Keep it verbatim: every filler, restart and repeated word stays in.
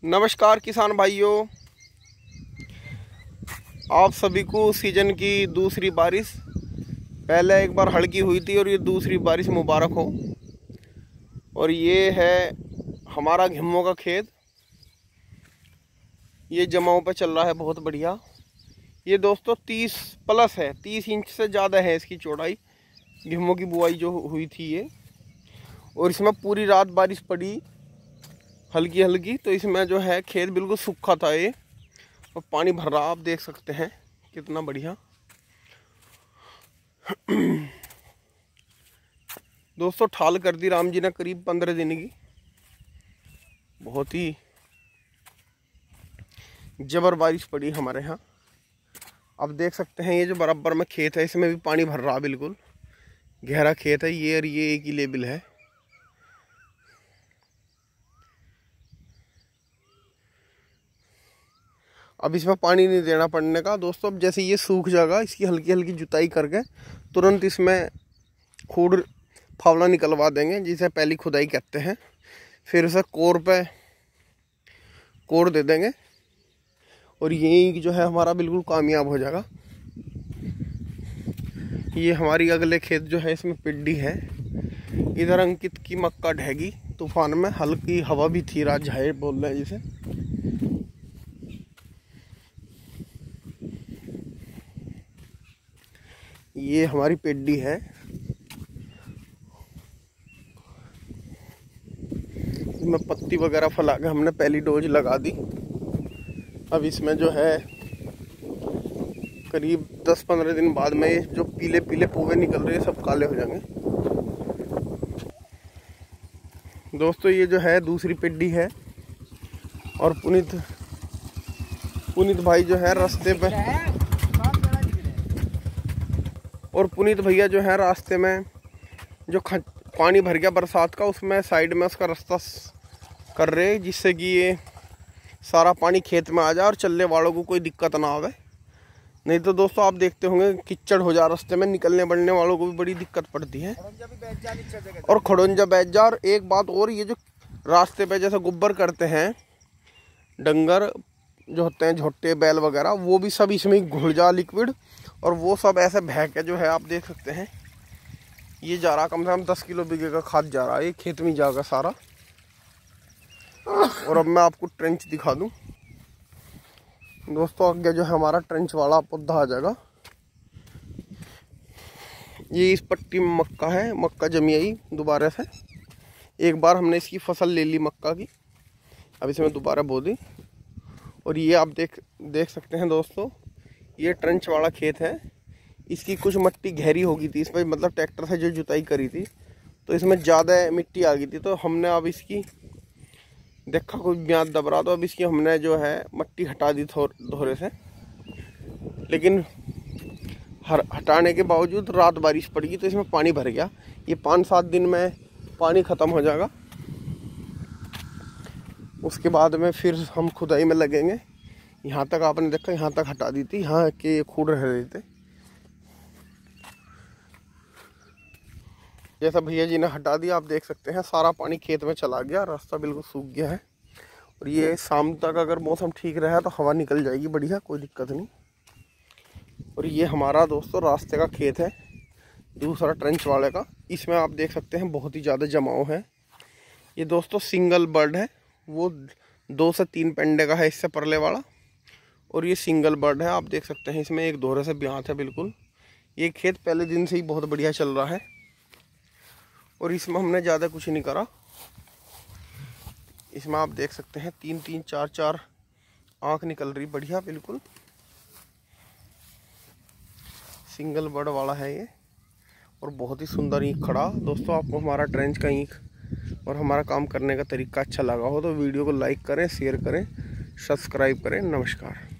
नमस्कार किसान भाइयों, आप सभी को सीजन की दूसरी बारिश, पहले एक बार हल्की हुई थी और ये दूसरी बारिश मुबारक हो। और ये है हमारा गेहूं का खेत, ये जमाओं पे चल रहा है बहुत बढ़िया। ये दोस्तों तीस प्लस है, तीस इंच से ज़्यादा है इसकी चौड़ाई। गेहूं की बुआई जो हुई थी ये, और इसमें पूरी रात बारिश पड़ी हल्की हल्की, तो इसमें जो है खेत बिल्कुल सूखा था ये, और पानी भर रहा, आप देख सकते हैं कितना बढ़िया। दोस्तों ठाल कर दी राम जी ने करीब पंद्रह दिन की, बहुत ही जबर बारिश पड़ी हमारे यहाँ। आप देख सकते हैं ये जो बराबर में खेत है इसमें भी पानी भर रहा, बिल्कुल गहरा खेत है ये, और ये एक ही लेवल है। अब इसमें पानी नहीं देना पड़ने का दोस्तों। अब जैसे ये सूख जाएगा, इसकी हल्की हल्की जुताई करके तुरंत इसमें खूड़ फावड़ा निकलवा देंगे, जिसे पहली खुदाई कहते हैं। फिर उसे कोर पे कोर दे देंगे, और यही जो है हमारा बिल्कुल कामयाब हो जाएगा। ये हमारी अगले खेत जो है इसमें पिड्डी है। इधर अंकित की मक्का ढहेगी तूफान में, हल्की हवा भी थी, रात झाए बोल रहे हैं जिसे। ये हमारी पेड्डी है, इसमें पत्ती वगैरह फैला के हमने पहली डोज लगा दी। अब इसमें जो है करीब दस पंद्रह दिन बाद में जो पीले पीले पोवे निकल रहे हैं सब काले हो जाएंगे। दोस्तों ये जो है दूसरी पेड्डी है, और पुनीत पुनीत भाई जो है रास्ते पे, और पुनीत भैया जो है रास्ते में जो पानी भर गया बरसात का, उसमें साइड में उसका रास्ता कर रहे, जिससे कि ये सारा पानी खेत में आ जाए और चलने वालों को कोई दिक्कत ना आवे। नहीं तो दोस्तों आप देखते होंगे कीचड़ हो जा रास्ते में, निकलने बढ़ने वालों को भी बड़ी दिक्कत पड़ती है, और खड़ोंजा बैठ जा। और एक बात और, ये जो रास्ते पे जैसे गोबर करते हैं डंगर जो होते हैं, झोटे बैल वगैरह, वो भी सब इसमें घुल जा लिक्विड, और वो सब ऐसे बह के जो है आप देख सकते हैं ये जा रहा, कम से कम दस किलो बीघे का खाद जा रहा है, ये खेत में जाएगा सारा। और अब मैं आपको ट्रेंच दिखा दूं दोस्तों, आगे जो है हमारा ट्रेंच वाला पौधा आ जाएगा। ये इस पट्टी में मक्का है, मक्का जमी आई दोबारा से, एक बार हमने इसकी फसल ले ली मक्का की, अब इसमें दोबारा बो दी। और ये आप देख देख सकते हैं दोस्तों, ये ट्रेंच वाला खेत है। इसकी कुछ मिट्टी गहरी हो गई थी इसमें, मतलब ट्रैक्टर से जो जुताई करी थी तो इसमें ज़्यादा मिट्टी आ गई थी, तो हमने अब इसकी देखा कोई ब्याज दब रहा, तो अब इसकी हमने जो है मिट्टी हटा दी धोरे से। लेकिन हर हटाने के बावजूद रात बारिश पड़ गई तो इसमें पानी भर गया। ये पाँच सात दिन में पानी ख़त्म हो जाएगा, उसके बाद में फिर हम खुदाई में लगेंगे। यहाँ तक आपने देखा, यहाँ तक हटा दी थी, यहाँ के खूड़ रह रहे थे, जैसा भैया जी ने हटा दिया। आप देख सकते हैं सारा पानी खेत में चला गया, रास्ता बिल्कुल सूख गया है। और ये शाम तक अगर मौसम ठीक रहा तो हवा निकल जाएगी बढ़िया, कोई दिक्कत नहीं। और ये हमारा दोस्तों रास्ते का खेत है, दूसरा ट्रेंच वाले का। इसमें आप देख सकते हैं बहुत ही ज़्यादा जमाव है। ये दोस्तों सिंगल बर्ड है, वो दो से तीन पेंडे का है इससे परले वाला, और ये सिंगल बर्ड है। आप देख सकते हैं इसमें एक दोहरे से ब्यात है बिल्कुल। ये खेत पहले दिन से ही बहुत बढ़िया चल रहा है, और इसमें हमने ज़्यादा कुछ नहीं करा। इसमें आप देख सकते हैं तीन तीन चार चार आँख निकल रही बढ़िया, बिल्कुल सिंगल बर्ड वाला है ये, और बहुत ही सुंदर ईंख खड़ा। दोस्तों आपको हमारा ट्रेंच का ईंख और हमारा काम करने का तरीका अच्छा लगा हो तो वीडियो को लाइक करें, शेयर करें, सब्सक्राइब करें। नमस्कार।